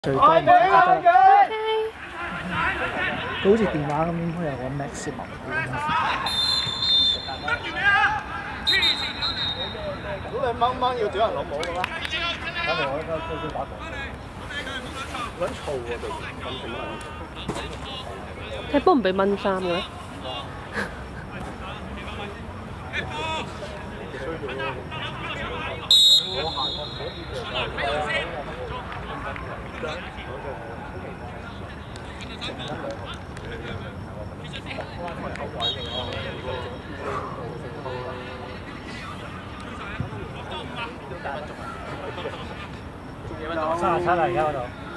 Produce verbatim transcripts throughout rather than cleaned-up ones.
最多唔得啦。佢好似電話咁，應該有個 maximum 如果你掹掹要屌人老母嘅咩？咁我而家都都打撚嘈喎，哋踢波唔俾掹衫嘅咩？ 三十七啦，而家嗰度。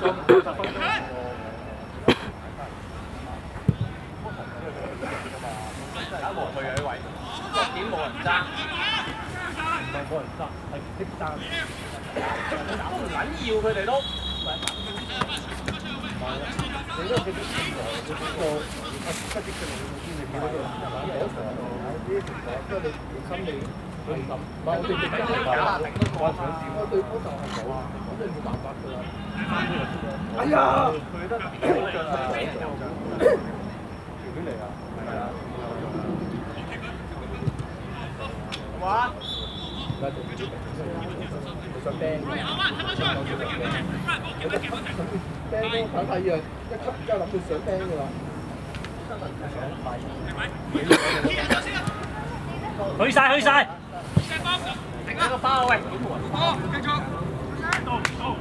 冇人去嘅呢位，一點冇人爭，唔係冇人爭，係唔識爭。都唔緊要，佢哋都。你都幾多錢㗎？嗰個啊，七億嘅你先至幾多度？有場有啲情況，即係你心理去諗。唔係我哋直接係假定都我想點，我對方就係冇，咁你冇辦法㗎啦。哎呀！佢得我腳出咗，條件嚟㗎，係啊。哇！而家做佢想釘嘅，釘都睇睇樣，一級而家諗到想釘㗎啦。 去晒去晒！ 停一個包喂！好，繼續。到到。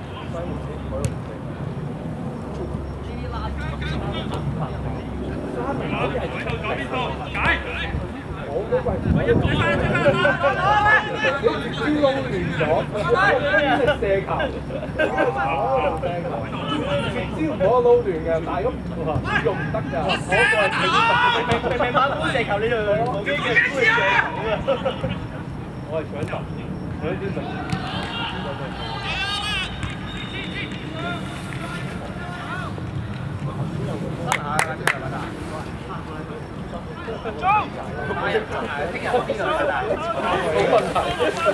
解。我嗰個係一個你招撈亂咗，射球，招唔可撈亂嘅，但係咁用唔得㗎。我個係明明明馬虎射球，你就無機嘅灰射球啊！我係搶球，我呢啲就。中！係係，聽日邊個嚟㗎？冇問題。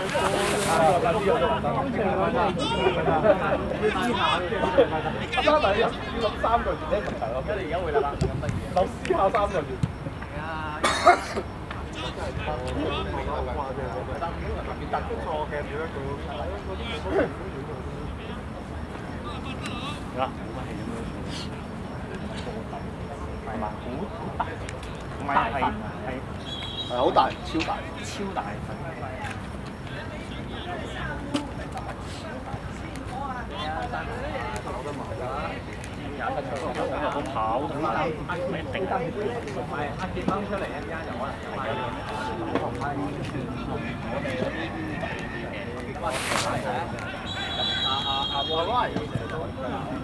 三第一諗三個月呢問題咯，跟住而家會諗啦，咁得意。諗思考三個月。係啊。真係特別特別突出錯嘅，點樣做？ 啦，冇乜氣咁樣。係嘛？好大。唔係係係係好大，超大， 超大份。 跑得埋㗎，廿得出， 我跑唔一定。 係阿傑掹出嚟一陣間就可能有埋呢個同埋我哋嗰啲阿阿阿阿阿阿阿